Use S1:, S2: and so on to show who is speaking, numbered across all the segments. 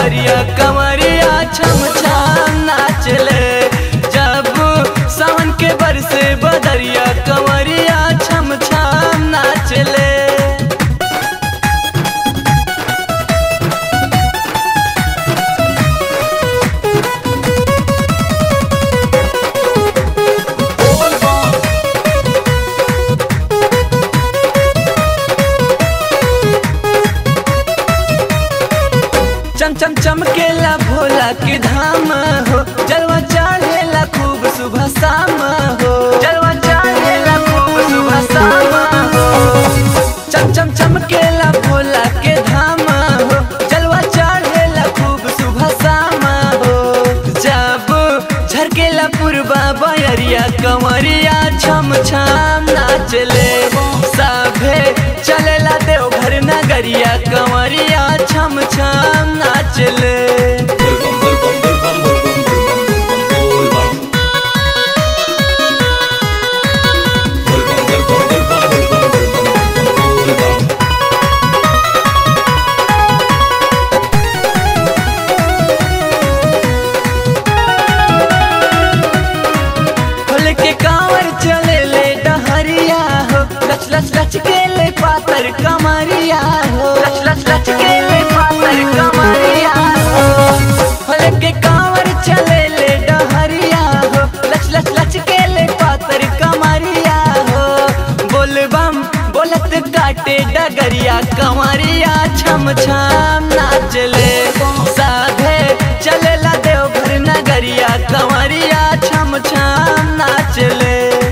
S1: डगरिया कंवरिया छम छम नाचले। जब सावन के बरसे बदरिया कंवरिया छम छम नाचले। चम चम चमकेला भोला के धाम हो, जलवा चढ़ेला खूब सुबह शाम हो, जलवा चढ़ेला खूब सुबह शाम हो। चम चम चमकेला भोला के धाम हो, जलवा चढ़ेला खूब सुबह शाम हो। जब झरकेला पूर्वा बयरिया कंवरिया छम छम नाचले। सभे चलेला देवघर नगरिया कंवरिया छम छम नाचले। भोले के कांवर चले ले डहरिया हो, लच लच लच के ले पातर कमरिया हो, लच लच लच के ले पातर कमरिया हो। भोले के कांवर चले ले डहरिया हो, लच लच लच के ले पातर कमरिया हो। बोल बम बोलत काटे डगरिया कंवरिया छम छम नाचले। साधे चलेला देवघर नगरिया कंवरिया छम छम नाचले।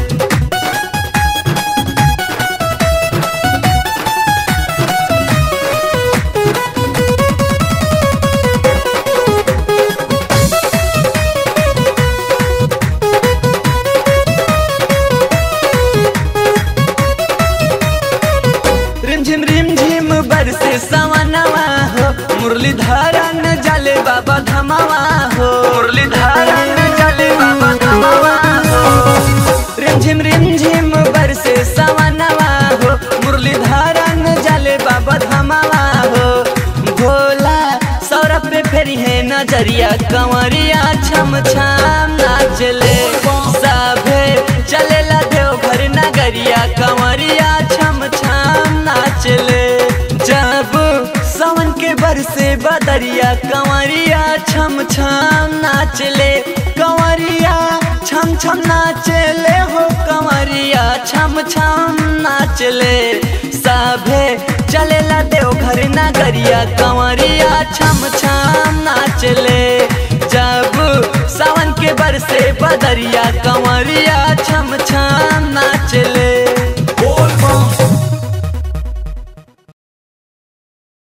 S1: रिमझिम रिमझिम बरसे सवनवा हो, मुरलीधरन जले बाबा धमावा हो, मुरलीधरन जले बाबा धमावा हो। रिमझिम रिमझिम बरसे सवनवा हो, मुरलीधरन जले बाबा धमावा हो। भोला सौरभ पे फेरी है नजरिया कंवरिया छम छम नाचले। सभे चलेला देवघर नगरिया कंवरिया छम छम नाचले। जब सावन के बरसे बदरिया कंवरिया छम छम नाचले। कंवरिया छम छम नाचले हो, कंवरिया छम छम नाचले। सभे चलेला देवघर नगरिया कंवरिया छम छम नाचले। जब सावन के बरसे बदरिया कंवरिया छम छम